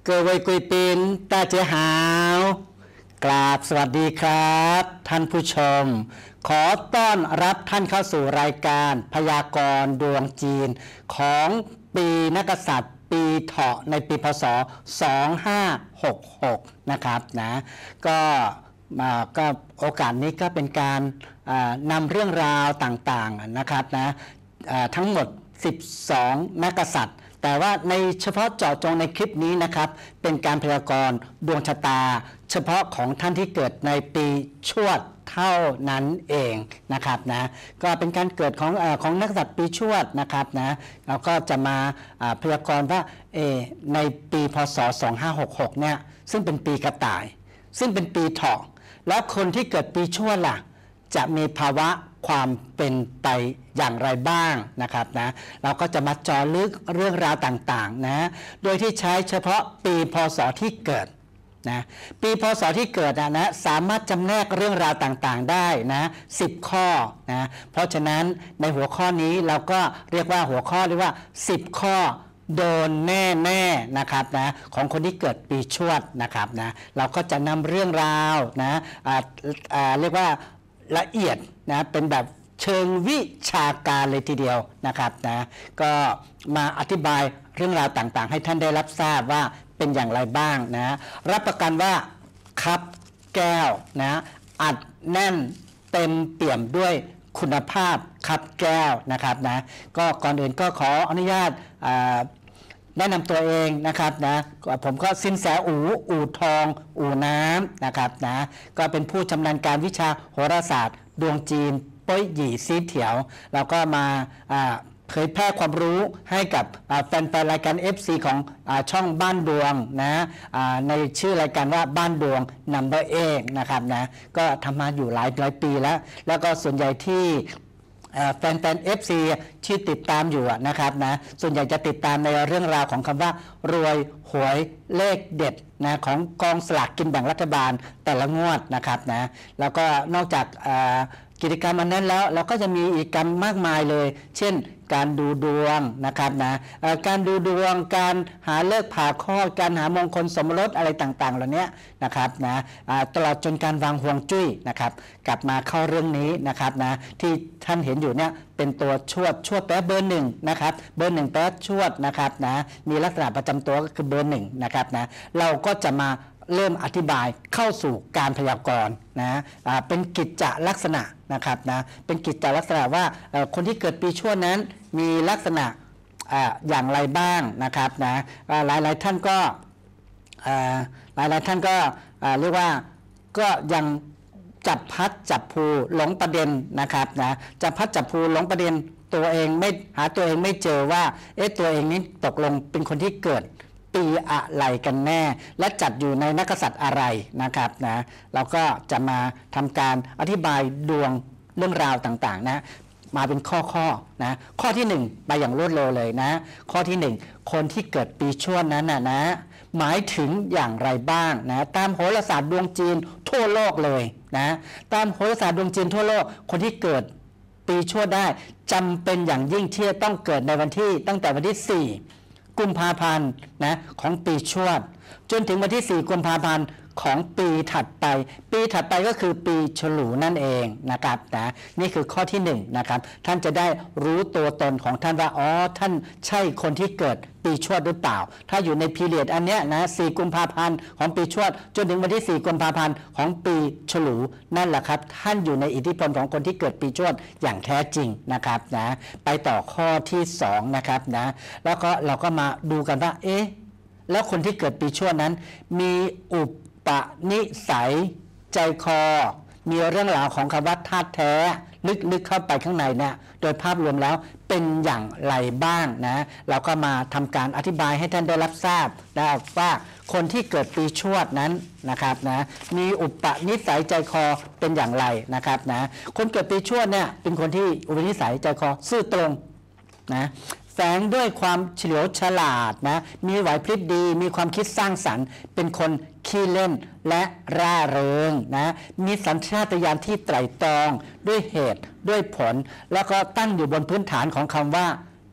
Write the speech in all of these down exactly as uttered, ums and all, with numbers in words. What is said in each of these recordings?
各位贵宾大家好กราบสวัสดีครับท่านผู้ชมขอต้อนรับท่านเข้าสู่รายการพยากรณ์ดวงจีนของปีนักกษัตริย์ปีเถาะในปีพศสองพันห้าร้อยหกสิบหกนะครับนะก็มาก็โอกาสนี้ก็เป็นการนำเรื่องราวต่างๆนะครับนะทั้งหมดสิบสองนักกษัตริย์แต่ว่าในเฉพาะเจาะจงในคลิปนี้นะครับเป็นการพยากรณ์ดวงชะตาเฉพาะของท่านที่เกิดในปีชวดเท่านั้นเองนะครับนะก็เป็นการเกิดของเอ่อของนักกษัตริย์ปีชวดนะครับนะเราก็จะมาพยากรณ์ว่าเอในปีพศสองพันห้าร้อยหกสิบหกเนี่ยซึ่งเป็นปีกระต่ายซึ่งเป็นปีเถาะแล้วคนที่เกิดปีชวดล่ะจะมีภาวะความเป็นไปอย่างไรบ้างนะครับนะเราก็จะมาเจาะลึกเรื่องราวต่างๆนะโดยที่ใช้เฉพาะปีพศที่เกิดนะปีพศที่เกิดนะนะสามารถจำแนกเรื่องราวต่างๆได้นะสิบข้อนะเพราะฉะนั้นในหัวข้อนี้เราก็เรียกว่าหัวข้อเรียกว่าสิบข้อโดนแน่ๆนะครับนะของคนที่เกิดปีชวดนะครับนะเราก็จะนำเรื่องราวนะอ่าอ่าเรียกว่าละเอียดนะเป็นแบบเชิงวิชาการเลยทีเดียวนะครับนะก็มาอธิบายเรื่องราวต่างๆให้ท่านได้รับทราบว่าเป็นอย่างไรบ้างนะรับประกันว่าคับแก้วนะอัดแน่นเต็มเปี่ยมด้วยคุณภาพคับแก้วนะครับนะก็ก่อนอื่นก็ขออนุญาตแนะนำตัวเองนะครับนะผมก็สินแสอู่อู่ทองอู่น้ำนะครับนะก็เป็นผู้ชำนาญการวิชาโหราศาสตร์ดวงจีนป้อยหยี่ซีเถียวเราก็มาเผยแพร่ความรู้ให้กับแฟนๆรายการ เอฟ ซี ของช่องบ้านดวงนะในชื่อรายการว่าบ้านดวง นัมเบอร์ เอกนะครับนะก็ทำมาอยู่หลายหลายปีแล้วแล้วก็ส่วนใหญ่ที่แฟนๆ เอฟ ซี ที่ติดตามอยู่นะครับนะส่วนใหญ่จะติดตามในเรื่องราวของคำว่ารวยหวยเลขเด็ดนะของกองสลากกินแบ่งรัฐบาลแต่ละงวดนะครับนะแล้วก็นอกจากกิจกรรมอันนั้นแล้วเราก็จะมีอีกกรรมมากมายเลยเช่นการดูดวงนะครับนะการดูดวงการหาเลิกผ่าคลอดการหามงคลสมรสอะไรต่างๆเหล่านี้นะครับนะตลอดจนการวางห่วงจุ้ยนะครับกลับมาเข้าเรื่องนี้นะครับนะที่ท่านเห็นอยู่เนี่ยเป็นตัวชวดชวดแปลเบอร์หนึ่งนะครับเบอร์หนึ่งแปลชวดนะครับนะมีลักษณะประจำตัวก็คือเบอร์หนึ่งนะครับนะเราก็จะมาเริ่มอธิบายเข้าสู่การพยากรณ์นะเป็นกิจจลักษณะนะครับนะเป็นกิจจลักษณะว่าคนที่เกิดปีชวดนั้นมีลักษณะอย่างไรบ้างนะครับนะหลายหลายท่านก็หลายหลายท่านก็เรียกว่าก็ยังจับพัดจับผูหลงประเด็นนะครับนะจับพัดจับผูหลงประเด็นตัวเองไม่หาตัวเองไม่เจอว่าเอ๊ะตัวเองนี้ตกลงเป็นคนที่เกิดปีอะไรกันแน่และจัดอยู่ในนักกษัตริย์อะไรนะครับนะเราก็จะมาทำการอธิบายดวงเรื่องราวต่างๆนะมาเป็นข้อๆนะข้อที่หนึ่งไปอย่างรวดเร็วเลยนะข้อที่หนึ่งคนที่เกิดปีชวดนั้นนะนะหมายถึงอย่างไรบ้างนะตามโหราศาสตร์ดวงจีนทั่วโลกเลยนะตามโหราศาสตร์ดวงจีนทั่วโลกคนที่เกิดปีชวดได้จำเป็นอย่างยิ่งที่จะต้องเกิดในวันที่ตั้งแต่วันที่สี่กุมภาพันธ์นะของปีชวดจนถึงวันที่สี่กุมภาพันธ์ของปีถัดไปปีถัดไปก็คือปีฉลูนั่นเองนะครับนะนี่คือข้อที่หนึ่งนะครับท่านจะได้รู้ตัวตนของท่านว่าอ๋อท่านใช่คนที่เกิดปีชวดหรือเปล่าถ้าอยู่ในพีเรียดอันเนี้ยนะสี่กุมภาพันธ์ของปีชวดจนถึงวันที่สี่กุมภาพันธ์ของปีฉลูนั่นแหละครับท่านอยู่ในอิทธิพลของคนที่เกิดปีชวดอย่างแท้จริงนะครับนะไปต่อข้อที่สองนะครับนะแล้วก็เราก็มาดูกันว่าเอ๊ะแล้วคนที่เกิดปีชวดนั้นมีอุปปนิสัยใจคอมีเรื่องราวของคำว่าธาตุแท้ลึกๆเข้าไปข้างในเนี่ยโดยภาพรวมแล้วเป็นอย่างไรบ้างนะเราก็มาทำการอธิบายให้ท่านได้รับทราบนะว่าคนที่เกิดปีชวดนั้นนะครับนะมีอุปนิสัยใจคอเป็นอย่างไรนะครับนะคนเกิดปีชวดเนี่ยเป็นคนที่อุปนิสัยใจคอซื่อตรงนะแฝงด้วยความเฉลียวฉลาดนะมีไหวพริบดีมีความคิดสร้างสรรค์เป็นคนขี้เล่นและร่าเริงนะมีสัญชาตญาณที่ไตร่ตรองด้วยเหตุด้วยผลแล้วก็ตั้งอยู่บนพื้นฐานของคำว่า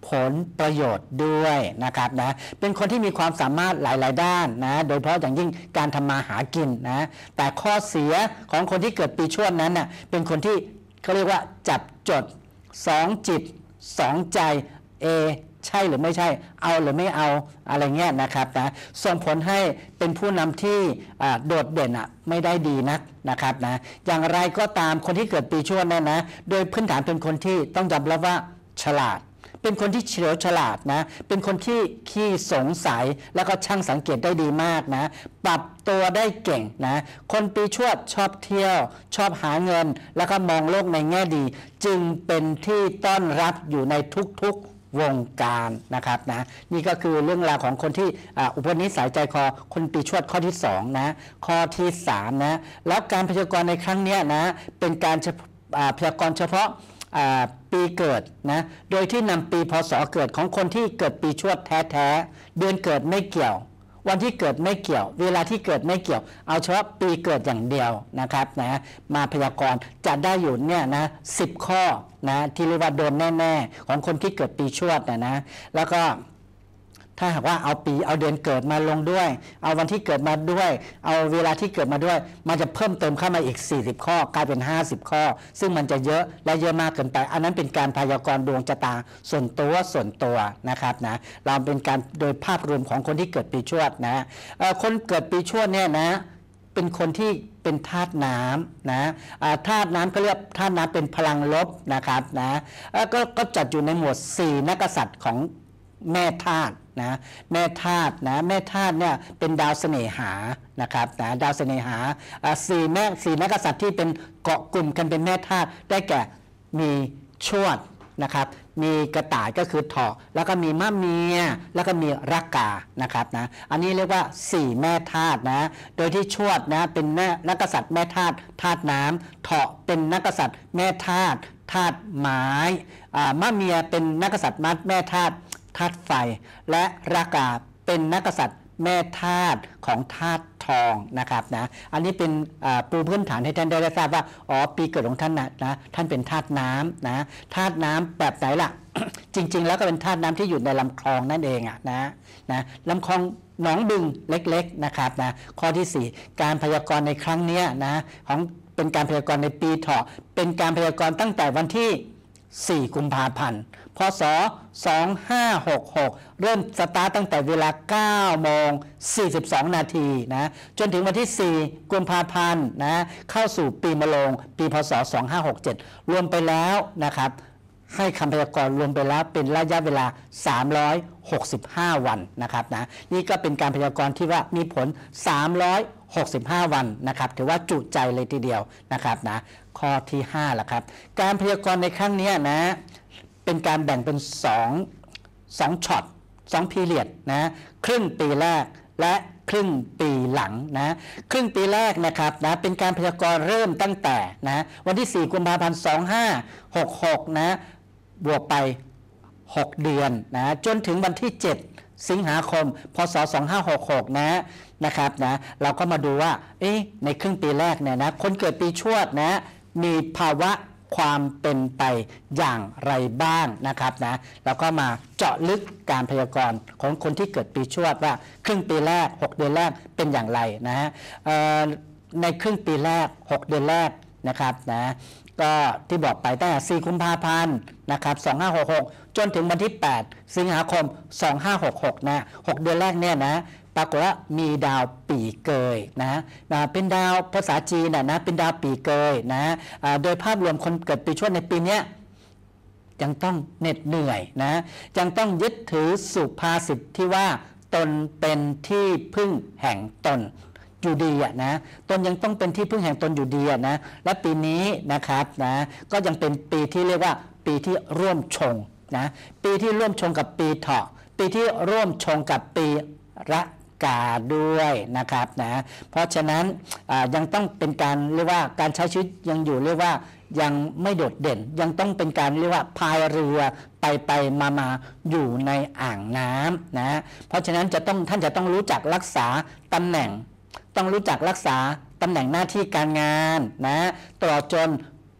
ผลประโยชน์ด้วยนะครับนะเป็นคนที่มีความสามารถหลายๆด้านนะโดยเฉพาะอย่างยิ่งการทำมาหากินนะแต่ข้อเสียของคนที่เกิดปีชวดนั้นน่ะเป็นคนที่เขาเรียกว่าจับจดสองจิตสองใจเอใช่หรือไม่ใช่เอาหรือไม่เอาอะไรเงี้ยนะครับนะส่งผลให้เป็นผู้นำที่โดดเด่นอ่ะไม่ได้ดีนักนะครับนะอย่างไรก็ตามคนที่เกิดปีชวดนั่นนะโดยพื้นฐานเป็นคนที่ต้องยอมรับว่าฉลาดเป็นคนที่เฉลียวฉลาดนะเป็นคนที่ขี้สงสัยแล้วก็ช่างสังเกตได้ดีมากนะปรับตัวได้เก่งนะคนปีชวดชอบเที่ยวชอบหาเงินแล้วก็มองโลกในแง่ดีจึงเป็นที่ต้อนรับอยู่ในทุกๆวงการนะครับนะนี่ก็คือเรื่องราวของคนที่อุปนิสัยใจคอคนปีชวดข้อที่สองนะข้อที่สามนะแล้วการพยากรณ์ในครั้งนี้นะเป็นการพยากรณ์เฉพาะปีเกิดนะโดยที่นำปีพศเกิดของคนที่เกิดปีชวดแท้ๆเดือนเกิดไม่เกี่ยววันที่เกิดไม่เกี่ยวเวลาที่เกิดไม่เกี่ยวเอาเฉพาะปีเกิดอย่างเดียวนะครับนะมาพยากรณ์จะได้อยู่เนี่ยนะสิบข้อนะที่เรียกว่าโดนแน่ๆของคนที่เกิดปีชวดนะนะแล้วก็ถ้าหากว่าเอาปีเอาเดือนเกิดมาลงด้วยเอาวันที่เกิดมาด้วยเอาเวลาที่เกิดมาด้วยมันจะเพิ่มเติมเข้ามาอีกสี่สิบข้อกลายเป็นห้าสิบข้อซึ่งมันจะเยอะและเยอะมากเกินไปอันนั้นเป็นการพยากรณ์ดวงชะตาส่วนตัวส่วนตัวนะครับนะเราเป็นการโดยภาพรวมของคนที่เกิดปีชวดนะคนเกิดปีชวดเนี่ยนะเป็นคนที่เป็นธาตุน้ำนะธาตุน้ำก็เรียกธาตุน้ำเป็นพลังลบนะครับนะก็ก็จัดอยู่ในหมวดสี่นักษัตริย์ของแม่ธาตุนะแม่ธาตุนะแม่ธาตุเนี่ยเป็นดาวเสน่หานะครับนะดาวเสน่หาสี่แม่สี่นักษัตริย์ที่เป็นเกาะกลุ่มกันเป็นแม่ธาตุได้แก่มีชวดนะครับมีกระต่ายก็คือเถาะแล้วก็มีมะเมียแล้วก็มีรักกานะครับนะอันนี้เรียกว่าสี่แม่ธาตุนะโดยที่ชวดนะเป็นแม่นักษัตริย์แม่ธาตุธาตุน้ำเถาะเป็นนักษัตริย์แม่ธาตุธาตุไม้มะเมียเป็นนักษัตริย์แม่ธาตุธาตุไฟและรากาเป็นนักษัตริย์แม่ธาตุของธาตุทองนะครับนะอันนี้เป็นปูพื้นฐานให้ท่านได้ทราบว่าอ๋อปีเกิดของท่านนะนะท่านเป็นธาตุน้ำนะธาตุน้ำแบบไหนล่ะ จริงๆแล้วก็เป็นธาตุน้ำที่อยู่ในลำคลองนั่นเองอ่ะนะนะลำคลองหนองบึงเล็กๆนะครับนะข้อที่สี่การพยากรณ์ในครั้งนี้นะของเป็นการพยากรณ์ในปีเถาะเป็นการพยากรณ์ตั้งแต่วันที่สี่กุมภาพันธ์พศสองพันห้าร้อยหกสิบหกเริ่มสตาร์ตตั้งแต่เวลาเก้าโมงสี่สิบสองนาทีนะจนถึงวันที่สี่กุมภาพันธ์นะเข้าสู่ปีมะโรงปีพศสองพันห้าร้อยหกสิบเจ็ดรวมไปแล้วนะครับให้คำพยากรณ์รวมไปแล้วเป็นระยะเวลาสามร้อยหกสิบห้าวันนะครับนะนี่ก็เป็นการพยากรณ์ที่ว่ามีผลสามร้อยหกสิบห้าวันนะครับถือว่าจุใจเลยทีเดียวนะครับนะข้อที่ห้าละครับการพยากรณ์ในครั้งนี้นะเป็นการแบ่งเป็นสอง สองช็อตสองพีเรียดนะครึ่งปีแรกและครึ่งปีหลังนะครึ่งปีแรกนะครับนะเป็นการพยากรณ์เริ่มตั้งแต่นะวันที่สี่กุมภาพันธ์สองพันห้าร้อยหกสิบหกนะบวกไปหกเดือนนะจนถึงวันที่เจ็ดสิงหาคมพศสองพันห้าร้อยหกสิบหกนะนะครับนะเราก็มาดูว่าเอ๊ะในครึ่งปีแรกเนี่ยนะคนเกิดปีชวดนะมีภาวะความเป็นไปอย่างไรบ้างนะครับนะแล้วก็มาเจาะลึกการพยากรณ์ของคนที่เกิดปีชวดว่าครึ่งปีแรกหกเดือนแรกเป็นอย่างไรนะฮะในครึ่งปีแรกหกเดือนแรกนะครับนะก็ที่บอกไปตั้งแต่สี่กุมภาพันธ์นะครับสองพันห้าร้อยหกสิบหกจนถึงวันที่แปดสิงหาคมสองพันห้าร้อยหกสิบหกนะหกเดือนแรกเนี่ยนะปรากฏว่ามีดาวปีเกยนะนะเป็นดาวภาษาจีนนะนะเป็นดาวปีเกยนะโดยภาพรวมคนเกิดปีชวดในปีนี้ยังต้องเหน็ดเหนื่อยนะยังต้องยึดถือสุภาษิตที่ว่าตนเป็นที่พึ่งแห่งตนอยู่ดีอ่ะนะตนยังต้องเป็นที่พึ่งแห่งตนอยู่ดีอ่ะนะและปีนี้นะครับนะก็ยังเป็นปีที่เรียกว่าปีที่ร่วมชงนะปีที่ร่วมชงกับปีเถาะปีที่ร่วมชงกับปีระกาด้วยนะครับนะเพราะฉะนั้นยังต้องเป็นการเรียกว่าการใช้ชีวิตยังอยู่เรียกว่ายังไม่โดดเด่นยังต้องเป็นการเรียกว่าพายเรือไปไปมามาอยู่ในอ่างน้ำนะเพราะฉะนั้นจะต้องท่านจะต้องรู้จักรักษาตำแหน่งต้องรู้จักรักษาตำแหน่งหน้าที่การงานนะตลอดจน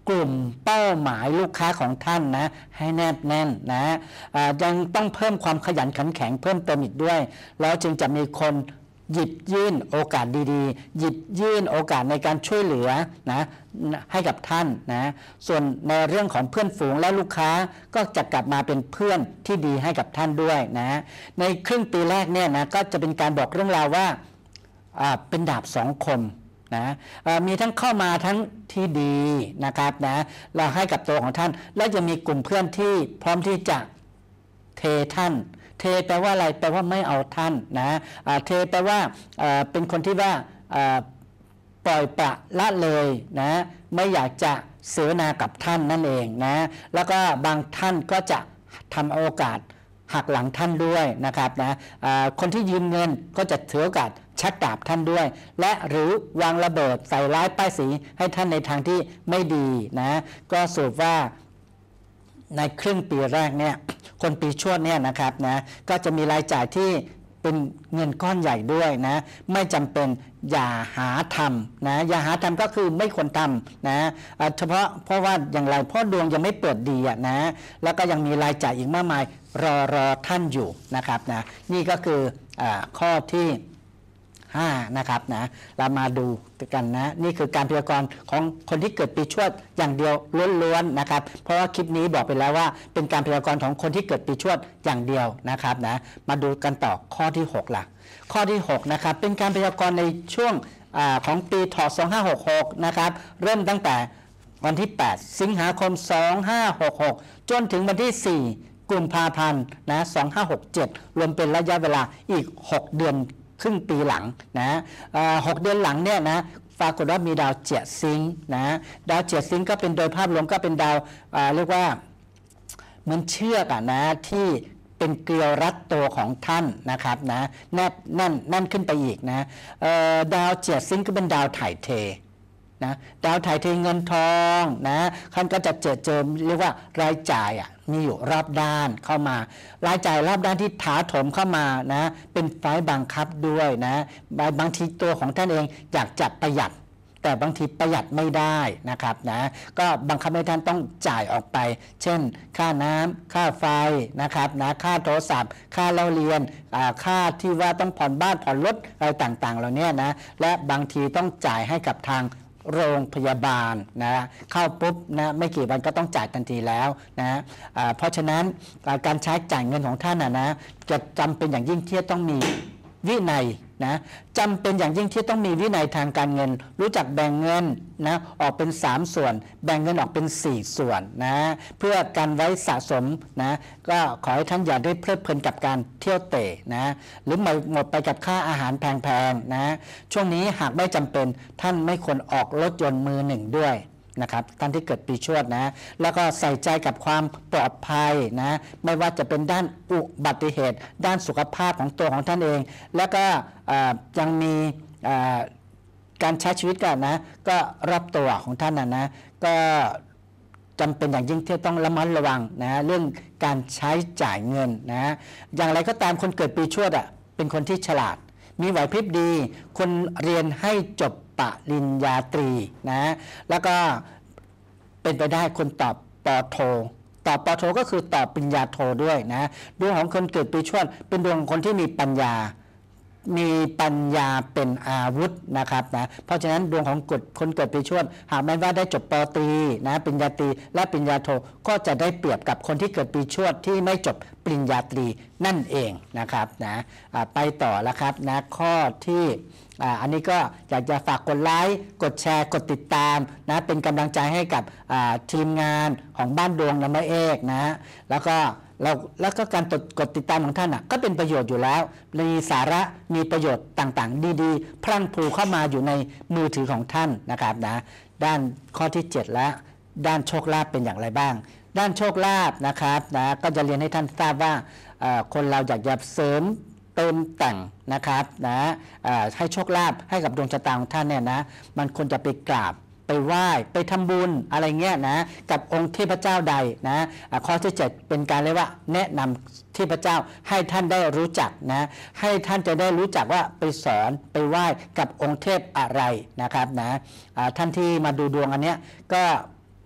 กลุ่มเป้าหมายลูกค้าของท่านนะให้แนบแน่นนะยังต้องเพิ่มความขยันขันแข็งเพิ่มเติมอีกด้วยแล้วจึงจะมีคนหยิบยื่นโอกาสดีๆหยิบยื่นโอกาสในการช่วยเหลือนะให้กับท่านนะส่วนในเรื่องของเพื่อนฝูงและลูกค้าก็จะกลับมาเป็นเพื่อนที่ดีให้กับท่านด้วยนะในครึ่งปีแรกเนี่ยนะก็จะเป็นการบอกเรื่องราวว่าเป็นดาบสองคมนะมีทั้งเข้ามาทั้งที่ดีนะครับนะเราให้กับตัวของท่านและจะมีกลุ่มเพื่อนที่พร้อมที่จะเทท่านเทแปลว่าอะไรแปลว่าไม่เอาท่านนะเทแปลว่าเป็นคนที่ว่าปล่อยปละละเลยนะไม่อยากจะเสวนากับท่านนั่นเองนะแล้วก็บางท่านก็จะทำโอกาสหักหลังท่านด้วยนะครับนะคนที่ยืมเงินก็จะถือโอกาสชักดาบท่านด้วยและหรือวางระเบิดใส่ร้ายป้ายสีให้ท่านในทางที่ไม่ดีนะก็สรุปว่าในครึ่งปีแรกเนี่ยคนปีชวดเนี่ยนะครับนะก็จะมีรายจ่ายที่เป็นเงินก้อนใหญ่ด้วยนะไม่จำเป็นอย่าหาทำนะอย่าหาทำก็คือไม่ควรทำนะเฉพาะเพราะว่าอย่างไรเพราะดวงยังไม่เปิดดีอะนะแล้วก็ยังมีรายจ่ายอีกมากมายรอรอท่านอยู่นะครับนะนี่ก็คืออข้อที่ห้านะครับนะเรามาดูกันนะนี่คือการพยากรณ์ของคนที่เกิดปีชวดอย่างเดียวล้วนๆนะครับเพราะว่าคลิปนี้บอกไปแล้วว่าเป็นการพยากรณ์ของคนที่เกิดปีชวดอย่างเดียวนะครับนะมาดูกันต่อข้อที่หกล่ะข้อที่หกนะครับเป็นการพยากรณ์ในช่วงอของปีถสองห้าหกหกนะครับเริ่มตั้งแต่วันที่แปดสิงหาคมสองห้าหกหกจนถึงวันที่สี่กุมภาพันธ์นะสองห้าหกเจ็ดรวมเป็นระยะเวลาอีกหกเดือนครึ่งปีหลังนะหกเดือนหลังเนี่ยนะปรากฏว่ามีดาวเจียซิงนะดาวเจียซิงก็เป็นโดยภาพรวมก็เป็นดาวเรียกว่าเหมือนเชือกอะนะที่เป็นเกลียวรัดตัวของท่านนะครับนะแน่นแน่นแน่นขึ้นไปอีกนะดาวเจียซิงก็เป็นดาวถ่ายเทนะดาวถ่ายเทเงินทองนะท่านก็จะเจอเจอเรียกว่ารายจ่ายอ่ะมีอยู่รอบด้านเข้ามารายจ่ายรอบด้านที่ถาโถมเข้ามานะเป็นไฟบังคับด้วยนะบางทีตัวของท่านเองอยากจะประหยัดแต่บางทีประหยัดไม่ได้นะครับนะก็บังคับให้ท่านต้องจ่ายออกไปเช่นค่าน้ำค่าไฟนะครับนะค่าโทรศัพท์ค่าเล่าเรียนค่าที่ว่าต้องผ่อนบ้านผ่อนรถอะไรต่างๆเหล่านี้นะและบางทีต้องจ่ายให้กับทางโรงพยาบาลนะเข้าปุ๊บนะไม่กี่วันก็ต้องจ่ายทันทีแล้วนะเพราะฉะนั้นการใช้จ่ายเงินของท่านนะนะจะจำเป็นอย่างยิ่งที่ต้องมีวินัยนะจำเป็นอย่างยิ่งที่ต้องมีวินัยทางการเงินรู้จักแบ่งเงินนะออกเป็นสามส่วนแบ่งเงินออกเป็นสี่ส่วนนะเพื่อการไว้สะสมนะก็ขอให้ท่านอย่าได้เพลิดเพลินกับการเที่ยวเตะนะหรือหมดไปกับค่าอาหารแพงๆนะช่วงนี้หากไม่จำเป็นท่านไม่ควรออกรถยนต์มือหนึ่งด้วยนะครับท่านที่เกิดปีชวดนะแล้วก็ใส่ใจกับความปลอดภัยนะไม่ว่าจะเป็นด้านอุบัติเหตุด้านสุขภาพของตัวของท่านเองแล้วก็ยังมีการใช้ชีวิตกันนะก็รอบตัวของท่านนะนะก็จำเป็นอย่างยิ่งที่ต้องระมัดระวังนะเรื่องการใช้จ่ายเงินนะอย่างไรก็ตามคนเกิดปีชวดอ่ะเป็นคนที่ฉลาดมีไหวพริบดีคนเรียนให้จบปริญญาตรีนะแล้วก็เป็นไปได้คนตอบปอโทตอบปอโทก็คือตอบปริญญาโทด้วยนะดวงของคนเกิดปีชวดเป็นดวงของคนที่มีปัญญามีปัญญาเป็นอาวุธนะครับนะเพราะฉะนั้นดวงของคนเกิดปีชวดหากแม้ว่าได้จบปตรีนะปริญญาตรีและปริญญาโทก็จะได้เปรียบกับคนที่เกิดปีชวดที่ไม่จบปริญญาตรีนั่นเองนะครับนะไปต่อแล้วครับนะข้อที่อันนี้ก็อยากจะฝากกดไลค์กดแชร์กดติดตามนะเป็นกำลังใจให้กับทีมงานของบ้านดวงน้ำมะเอกนะแล้วก็เราแล้วก็การกดติดตามของท่านอ่ะก็เป็นประโยชน์อยู่แล้วมีสาระมีประโยชน์ต่างๆดีๆพลั่งพลูเข้ามาอยู่ในมือถือของท่านนะครับนะด้านข้อที่เจ็ดแล้วด้านโชคลาภเป็นอย่างไรบ้างด้านโชคลาภนะครับนะก็จะเรียนให้ท่านทราบว่าคนเราอยากจะเสริมเติมแต่งนะครับนะให้โชคลาภให้กับดวงชะตาของท่านเนี่ยนะมันควรจะไปกราบไปไหว้ไปทำบุญอะไรเงี้ยนะกับองค์เทพเจ้าใดนะข้อที่เจ็ดเป็นการเรียกว่าแนะนำเทพเจ้าให้ท่านได้รู้จักนะให้ท่านจะได้รู้จักว่าไปสอนไปไหว้กับองค์เทพอะไรนะครับนะท่านที่มาดูดวงอันเนี้ยก็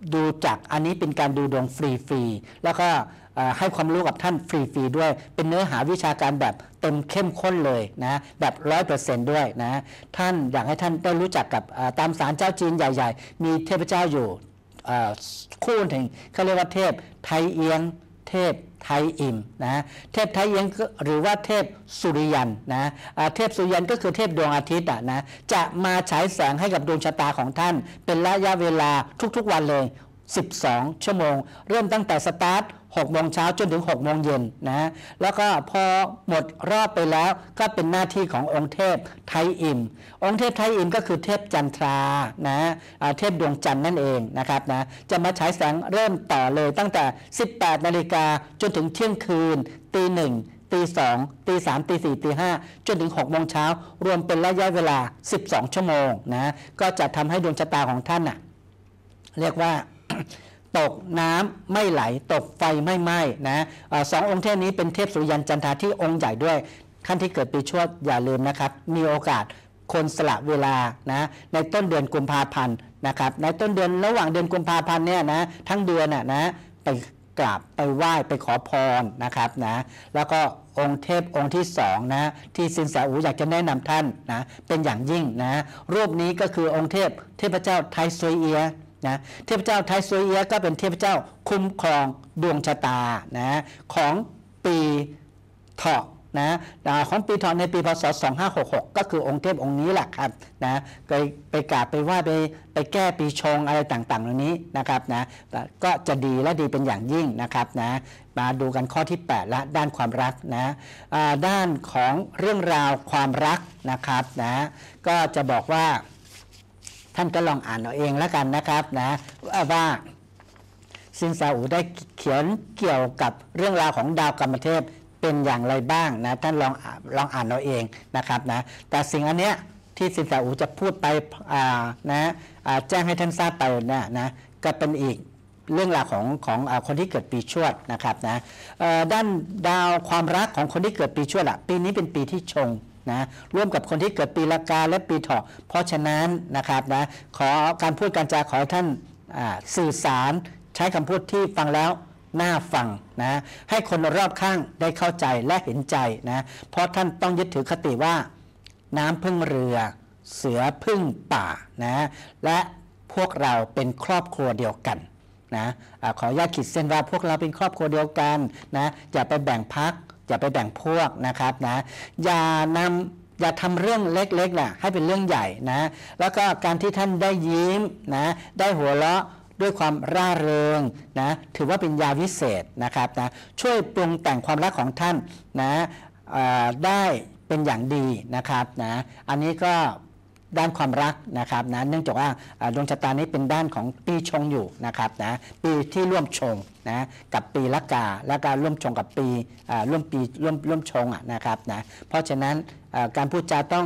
ดูจากอันนี้เป็นการดูดวงฟรีๆแล้วก็ให้ความรู้กับท่านฟรีๆด้วยเป็นเนื้อหาวิชาการแบบเต็มเข้มข้นเลยนะแบบร้อยเปอร์เซนต์ด้วยนะท่านอยากให้ท่านได้รู้จักกับตามศาลเจ้าจีนใหญ่ๆมีเทพเจ้าอยู่คู่หนึ่งเขาเรียกว่าเทพไทเอียงเทพไทอิมนะเทพไทเอียงหรือว่าเทพสุริยันนะเทพสุริยันก็คือเทพดวงอาทิตย์นะจะมาฉายแสงให้กับดวงชะตาของท่านเป็นระยะเวลาทุกๆวันเลยสิบสองชั่วโมงเริ่มตั้งแต่สตาร์ทหกโมงเช้าจนถึงหกโมงเย็นนะแล้วก็พอหมดรอบไปแล้วก็เป็นหน้าที่ขององค์เทพไทอิมองค์เทพไทอิมก็คือเทพจันทรานะเทพดวงจันทร์นั่นเองนะครับนะจะมาฉายแสงเริ่มต่อเลยตั้งแต่สิบแปดนาฬิกาจนถึงเที่ยงคืนตีหนึ่งตีสองตีสามตีสี่ตีห้าจนถึงหกโมงเช้ารวมเป็นระยะเวลาสิบสองชั่วโมงนะก็จะทำให้ดวงชะตาของท่านน่ะเรียกว่าตกน้ำไม่ไหลตกไฟไม่ไหม้นะอสององค์เทพนี้เป็นเทพสุริยันจันทราที่องค์ใหญ่ด้วยท่านที่เกิดปีชวดอย่าลืมนะครับมีโอกาสคนสละเวลานะในต้นเดือนกุมภาพันธ์นะครับในต้นเดือนระหว่างเดือนกุมภาพันธ์เนี่ยนะทั้งเดือนน่ะนะไปกราบไปไหว้ไปขอพรนะครับนะแล้วก็องค์เทพองค์ที่สองนะที่สินแสอูอยากจะแนะนำท่านนะเป็นอย่างยิ่งนะรูปนี้ก็คือองค์เทพเทพเจ้าไทซุยเอียนะเทพเจ้าไทซุยเอียก็เป็นเทพเจ้าคุ้มครองดวงชะตานะของปีเถาะนะของปีเถาะในปีพศสองห้าหกหกก็คือองค์เทพองค์นี้แหละครับนะไปไปกราบไปไหว้ไปไปแก้ปีชงอะไรต่างๆเหล่านี้นะครับนะก็จะดีและดีเป็นอย่างยิ่งนะครับนะมาดูกันข้อที่แปดละด้านความรักนะด้านของเรื่องราวความรักนะครับนะก็จะบอกว่าท่านก็ลองอ่านเอาเองแล้วกันนะครับนะว่าซินซาอูได้เขียนเกี่ยวกับเรื่องราวของดาวกรรมเทพเป็นอย่างไรบ้างนะท่านลองลองอ่านเอาเองนะครับนะแต่สิ่งอันเนี้ยที่ซินซาอูจะพูดไปนะแจ้งให้ท่านทราบไปนะนะก็เป็นอีกเรื่องราวของของคนที่เกิดปีชวดนะครับนะด้านดาวความรักของคนที่เกิดปีชวดอ่ะปีนี้เป็นปีที่ชงนะร่วมกับคนที่เกิดปีละกาและปีเถาะเพราะฉะนั้นนะครับนะขอการพูดการจาขอให้ท่านสื่อสารใช้คำพูดที่ฟังแล้วน่าฟังนะให้คนรอบข้างได้เข้าใจและเห็นใจนะเพราะท่านต้องยึดถือคติว่าน้ำพึ่งเรือเสือพึ่งป่านะและพวกเราเป็นครอบครัวเดียวกันนะขออนุญาตขีดเส้นว่าพวกเราเป็นครอบครัวเดียวกันนะอย่าไปแบ่งพรรคอย่าไปแบ่งพวกนะครับนะอย่านำอย่าทำเรื่องเล็กๆนะให้เป็นเรื่องใหญ่นะแล้วก็การที่ท่านได้ยิ้มนะได้หัวเราะด้วยความร่าเริงนะถือว่าเป็นยาวิเศษนะครับนะช่วยปรุงแต่งความรักของท่านนะได้เป็นอย่างดีนะครับนะอันนี้ก็ด้านความรักนะครับนะเนื่องจากว่าดวงชะตานี้เป็นด้านของปีชงอยู่นะครับนะปีที่ร่วมชงนะกับปีละกาและการร่วมชงกับปีร่วมปีร่วมร่วมชงอ่ะนะครับนะเพราะฉะนั้นการพูดจาต้อง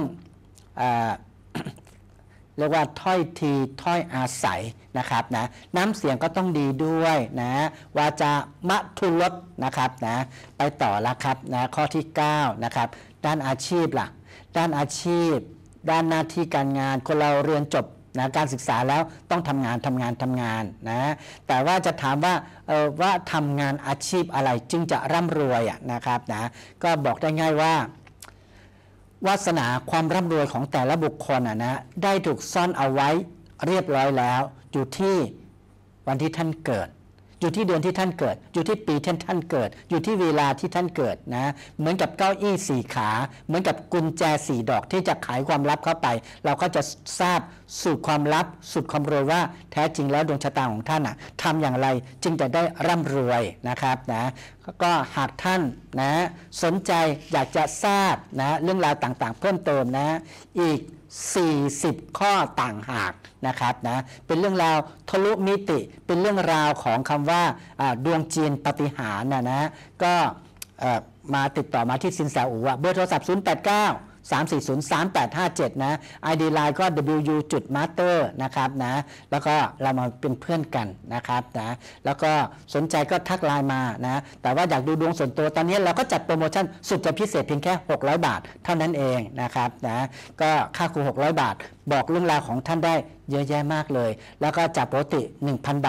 เรียกว่าถ้อยทีถ้อยอาศัยนะครับนะน้ำเสียงก็ต้องดีด้วยนะวาจามะทุรสนะครับนะไปต่อแล้วครับนะข้อที่เก้านะครับด้านอาชีพล่ะด้านอาชีพด้านหน้าที่การงานคนเราเรียนจบนะการศึกษาแล้วต้องทำงานทำงานทำงานนะแต่ว่าจะถามว่าเออว่าทำงานอาชีพอะไรจึงจะร่ำรวยอ่ะนะครับนะก็บอกได้ง่ายว่าวาสนาความร่ำรวยของแต่ละบุคคลอ่ะนะได้ถูกซ่อนเอาไว้เรียบร้อยแล้วอยู่ที่วันที่ท่านเกิดอยู่ที่เดือนที่ท่านเกิดอยู่ที่ปีที่ท่านเกิดอยู่ที่เวลาที่ท่านเกิดนะเหมือนกับเก้าอี้สี่ขาเหมือนกับกุญแจสี่ดอกที่จะไขความลับเข้าไปเราก็จะทราบสูตรความลับสูตรความรวยว่าแท้จริงแล้วดวงชะตาของท่านอ่ะทำอย่างไรจึงจะได้ร่ำรวยนะครับนะก็หากท่านนะสนใจอยากจะทราบนะเรื่องราวต่างๆเพิ่มเติมนะอีกสี่สิบข้อต่างหากนะครับนะเป็นเรื่องราวทะลุมิติเป็นเรื่องราวของคำว่าดวงจีนปาฏิหาริย์นะนะก็มาติดต่อมาที่ซินซาอูเบอร์โทรศัพท์ศูนย์ แปด เก้า สาม สี่ ศูนย์ สาม แปด ห้า เจ็ดนะ ไอ ดี ไลน์ ก็ ดับเบิลยู จุด มาสเตอร์ นะครับนะแล้วก็เรามาเป็นเพื่อนกันนะครับนะแล้วก็สนใจก็ทักไลน์มานะแต่ว่าอยากดูดวงส่วนตัวตอนนี้เราก็จัดโปรโมชั่นสุดจะพิเศษเพียงแค่หกร้อยบาทเท่านั้นเองนะครับนะก็ค่าครูหกร้อยบาทบอกเรื่องราวของท่านได้เยอะแยะมากเลยแล้วก็จากปกติ หนึ่งพัน บาท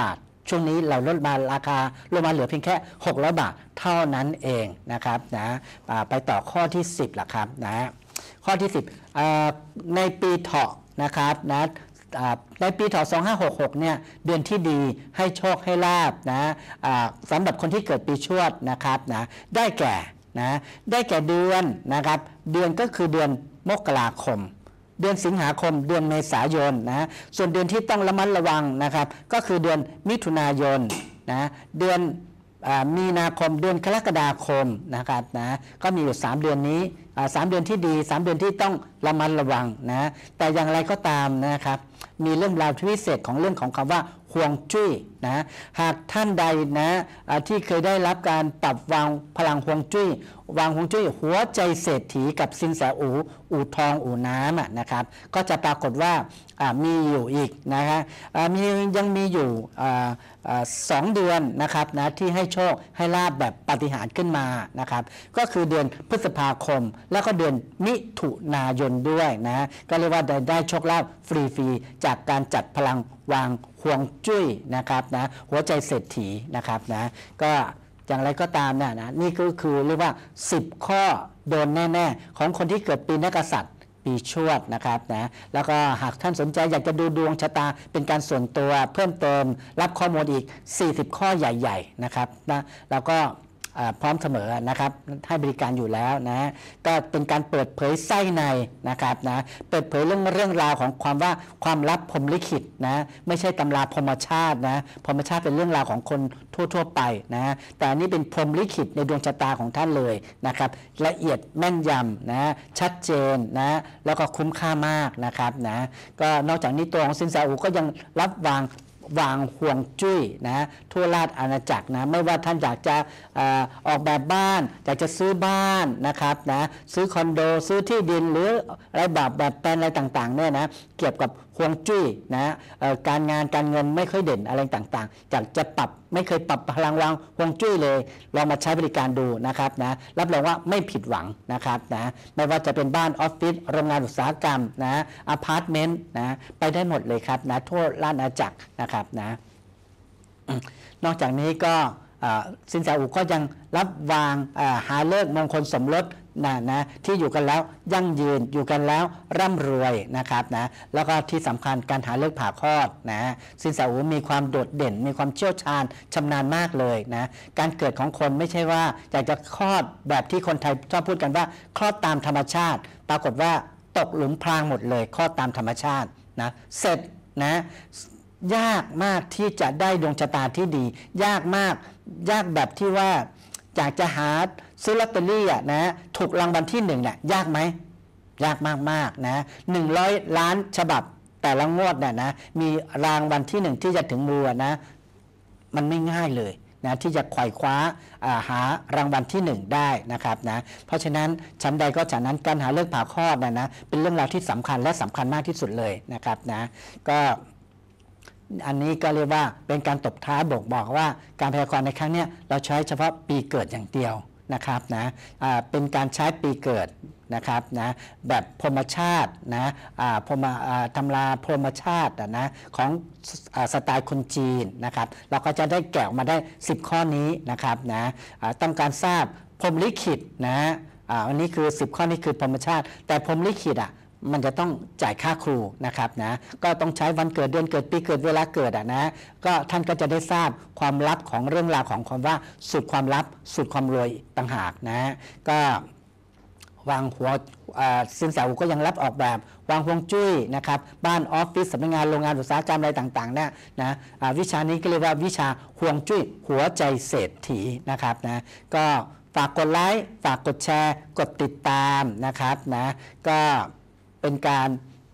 ช่วงนี้เราลดมาราคาลงมาเหลือเพียงแค่หกร้อยบาทเท่านั้นเองนะครับนะไปต่อข้อที่สิบละครับนะข้อที่สิบในปีเถาะนะครับนะในปีเถาะสองห้าหกหกเนี่ยเดือนที่ดีให้โชคให้ลาภนะสำหรับคนที่เกิดปีชวดนะครับนะได้แก่นะได้แก่เดือนนะครับเดือนก็คือเดือนมกราคมเดือนสิงหาคมเดือนเมษายนนะส่วนเดือนที่ต้องระมัดระวังนะครับก็คือเดือนมิถุนายนนะเดือนมีนาคมเดือนกรกฎาคมนะครับนะก็มีอยู่สามเดือนนี้สามเดือนที่ดีสามเดือนที่ต้องระมัดระวังนะแต่อย่างไรก็ตามนะครับมีเรื่องราวพิเศษของเรื่องของคำว่าห่วงจุ้ยนะหากท่านใดนะที่เคยได้รับการปรับวางพลังห่วงจุ้ยวางห่วงจุ้ยหัวใจเศรษฐีกับสินแสอูอูทองอูน้ำนะครับก็จะปรากฏว่ามีอยู่อีกนะฮะมียังมีอยู่สองเดือนนะครับนะที่ให้โชคให้ลาภแบบปาฏิหาริย์ขึ้นมานะครับก็คือเดือนพฤษภาคมแล้วก็เดือนมิถุนายนด้วยนะก็เรียกว่าได้ได้โชคลาภฟรีๆจากการจัดพลังวางห่วงจุ้ยนะครับนะหัวใจเศรษฐีนะครับนะก็อย่างไรก็ตามเนี่ยนะนี่ก็คือเรียกว่าสิบข้อโดนแน่ๆของคนที่เกิดปีนักษัตริย์ปีชวดนะครับนะแล้วก็หากท่านสนใจอยากจะดูดวงชะตาเป็นการส่วนตัวเพิ่มเติมรับข้อมูลอีกสี่สิบข้อใหญ่ๆนะครับนะแล้วก็พร้อมเสมอนะครับให้บริการอยู่แล้วนะก็เป็นการเปิดเผยไส้ในนะครับนะเปิดเผยเรื่องเรื่องราวของความว่าความลับพรหมลิขิตนะไม่ใช่ตำราพรหมชาตินะพรหมชาติเป็นเรื่องราวของคนทั่วๆไปนะแต่นี่เป็นพรหมลิขิตในดวงชะตาของท่านเลยนะครับละเอียดแม่นยำนะชัดเจนนะแล้วก็คุ้มค่ามากนะครับนะก็นอกจากนี้ตัวของสินแสอูก็ยังรับวางวางห่วงจุ้ยนะทั่วราชอาณาจักรนะไม่ว่าท่านอยากจะอออกแบบบ้านอยากจะซื้อบ้านนะครับนะซื้อคอนโดซื้อที่ดินหรืออะไรแบบแบบแปลนอะไรต่างๆเนี่ยนะเกี่ยวกับห่วงจุ้ยนะการงานการเงินไม่ค่อยเด่นอะไรต่างๆอยากจะปรับไม่เคยปรับพลังวางห่วงจุ้ยเลยลองมาใช้บริการดูนะครับนะรับรองว่าไม่ผิดหวังนะครับนะไม่ว่าจะเป็นบ้านออฟฟิศโรงงานอุตสาหกรรมนะอพาร์ตเมนต์นะไปได้หมดเลยครับนะทั่วราชอาณาจักรนะครับนะนอกจากนี้ก็สินแสอูก็ยังรับวางหาเลิกมงคลสมรสนะนะที่อยู่กันแล้วยั่งยืนอยู่กันแล้วร่ำรวยนะครับนะแล้วก็ที่สำคัญการหาเลิกผ่าคลอดนะสินแสอูมีความโดดเด่นมีความเชี่ยวชาญชำนาญมากเลยนะการเกิดของคนไม่ใช่ว่าอยากจะคลอดแบบที่คนไทยชอบพูดกันว่าคลอดตามธรรมชาติปรากฏว่าตกหลุมพรางหมดเลยคลอดตามธรรมชาตินะเสร็จนะยากมากที่จะได้ดวงชะตาที่ดียากมากยากแบบที่ว่าอยากจะหาซื้อลอตเตอรี่อ่ะนะถูกรางวัลที่หนึ่งเนี่ยยากไหมยากมากๆนะหนึ่งร้อยล้านฉบับแต่ละงวดเนี่ยนะมีรางวัลที่หนึ่งที่จะถึงมือนะมันไม่ง่ายเลยนะที่จะไขว่คว้าหารางวัลที่หนึ่งได้นะครับนะเพราะฉะนั้นชั้นใดก็ฉันนั้นการหาเลิกผ่าคลอดนะนะเป็นเรื่องราวที่สำคัญและสำคัญมากที่สุดเลยนะครับนะก็อันนี้ก็เรียกว่าเป็นการตบท้ายบอกบอกว่าการพยากรณ์ในครั้งนี้เราใช้เฉพาะปีเกิดอย่างเดียวนะครับนะเป็นการใช้ปีเกิดนะครับนะแบบพรหมชาตินะพรหมตำราพรหมชาตินะของสไตล์คนจีนนะครับเราก็จะได้แกะออกมาได้สิบข้อนี้นะครับนะต้องการทราบพรหมลิขิตนะอันนี้คือสิบข้อนี้คือพรหมชาติแต่พรหมลิขิตอ่ะมันจะต้องจ่ายค่าครูนะครับนะก็ต้องใช้วันเกิดเดือนเกิดปีเกิดเวลาเกิดอ่ะนะก็ท่านก็จะได้ทราบความลับของเรื่องราวของความว่าสุดความลับสุดความรวยต่างหากนะก็วางหัวสินแสอูก็ยังรับออกแบบวางฮวงจุ้ยนะครับบ้านออฟฟิศสำนักงานโรงงานอุตสาหกรรมอะไรต่างๆเนี่ยนะวิชานี้ก็เรียกว่าวิชาฮวงจุ้ยหัวใจเศรษฐีนะครับนะก็ฝากกดไลค์ฝากกดแชร์กดติดตามนะครับนะก็เป็นการ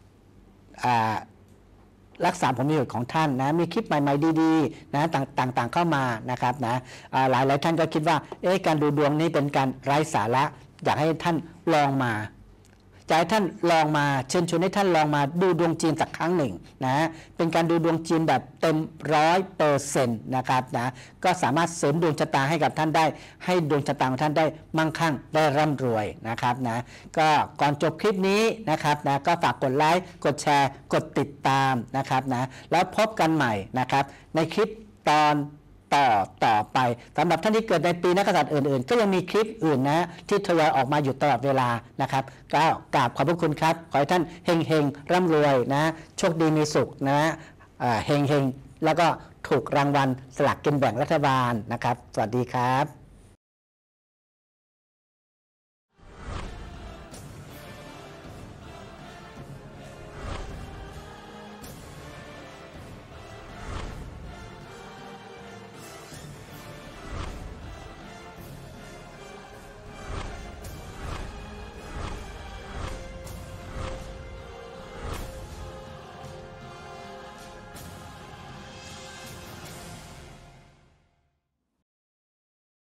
รักษาผลประโยชน์ของท่านนะมีคลิปใหม่ๆดีๆนะต่างๆเข้ามานะครับนะหลายๆท่านก็คิดว่าเอ๊ะการดูดวงนี้เป็นการไร้สาระอยากให้ท่านลองมาจะให้ท่านลองมาเชิญชวนให้ท่านลองมาดูดวงจีนสักครั้งหนึ่งนะเป็นการดูดวงจีนแบบเต็มร้อยเปอร์เซ็นต์นะครับนะก็สามารถเสริมดวงชะตาให้กับท่านได้ให้ดวงชะตาของท่านได้มั่งคั่งได้ร่ำรวยนะครับนะก็ก่อนจบคลิปนี้นะครับนะก็ฝากกดไลค์กดแชร์กดติดตามนะครับนะแล้วพบกันใหม่นะครับในคลิปตอนต่อต่อไปสำหรับท่านที่เกิดในปีนักกษัตริย์อื่นๆก็ยังมีคลิปอื่นนะที่ทยอยออกมาอยู่ตลอดเวลานะครับก็กราบขอบพระคุณครับขอให้ท่านเฮงเฮงร่ำรวยนะโชคดีมีสุขนะเฮงเฮงแล้วก็ถูกรางวัลสลากกินแบ่งรัฐบาลนะครับสวัสดีครับ